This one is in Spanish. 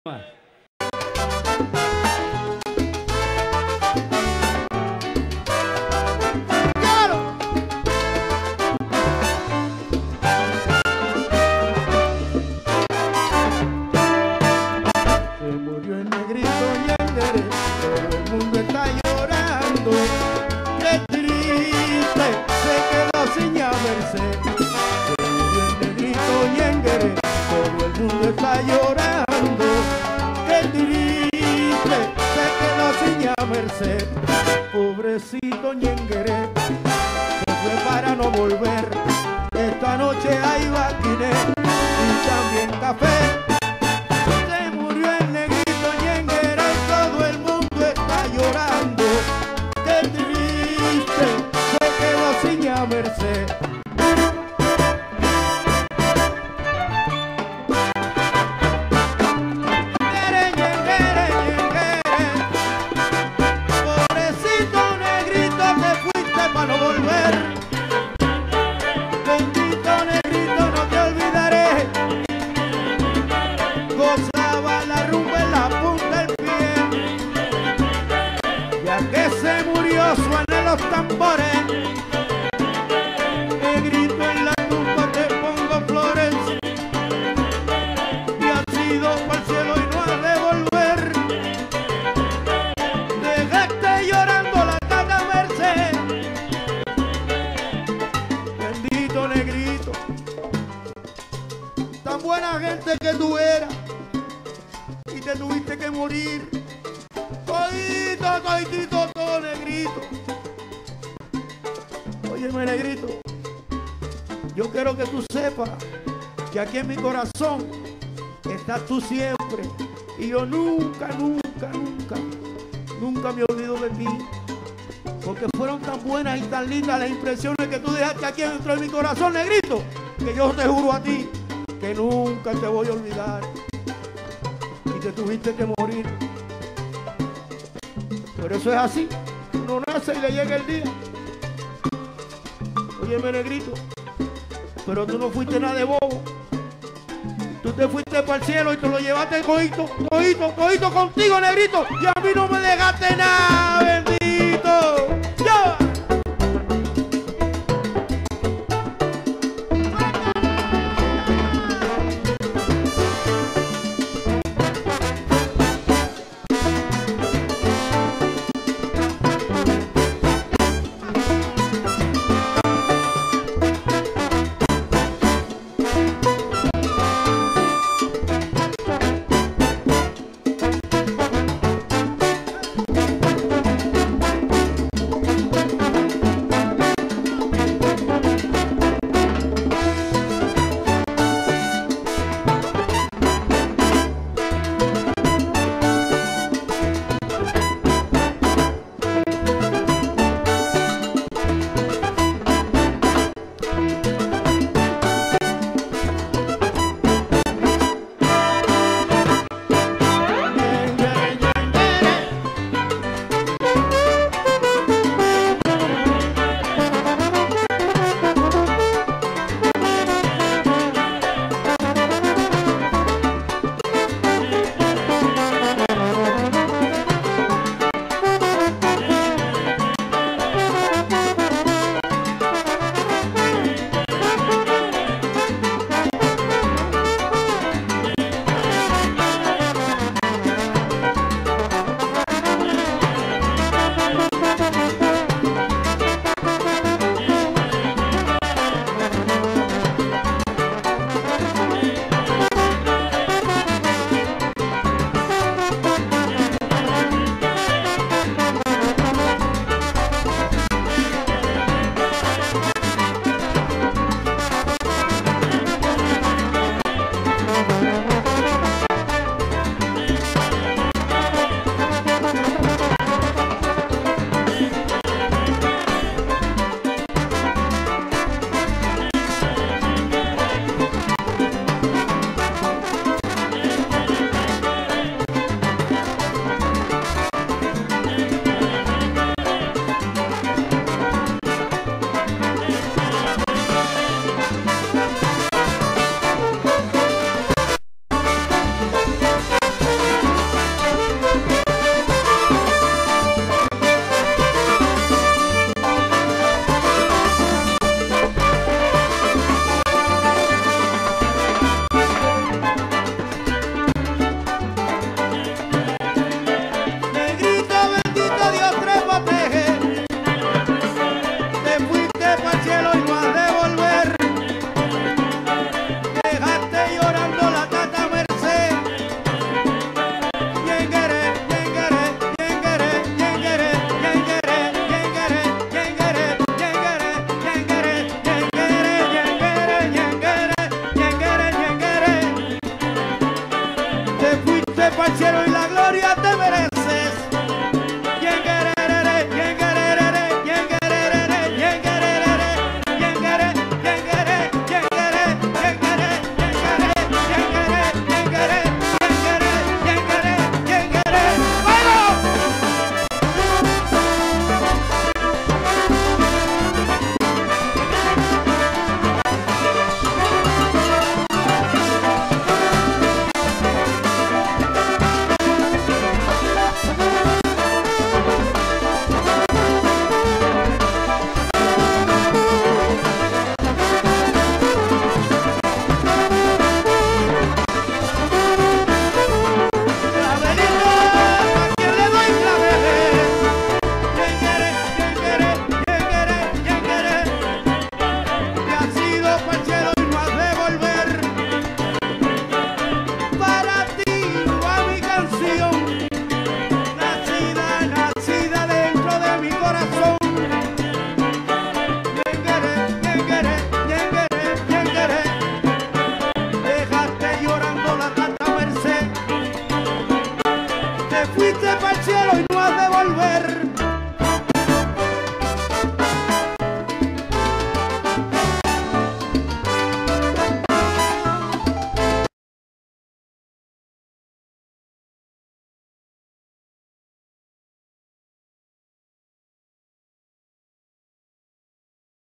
Pobrecito Ñengueré, se fue para no volver. Esta noche hay baquiné y también café. Se murió el negrito Ñengueré y todo el mundo está llorando. Qué triste, se quedó sin ya merced. Suenan los tambores, negrito en la tumba te pongo flores, y has ido para el cielo y no has de volver. Dejaste llorando la tata Merced, bendito negrito, tan buena gente que tú eras y te tuviste que morir. Toditito, todo negrito. Óyeme, negrito, yo quiero que tú sepas que aquí en mi corazón estás tú siempre. Y yo nunca me olvido de ti. Porque fueron tan buenas y tan lindas las impresiones que tú dejaste aquí dentro de mi corazón, negrito, que yo te juro a ti que nunca te voy a olvidar. Y te tuviste que morir. Pero eso es así, uno nace y le llega el día. Óyeme, negrito, pero tú no fuiste nada de bobo. Tú te fuiste para el cielo y te lo llevaste cojito contigo, negrito. Y a mí no me dejaste nada, bendito. ¡Ya! pa'l cielo y la gloria te mereces. Fuiste pa'l cielo y no has de volver.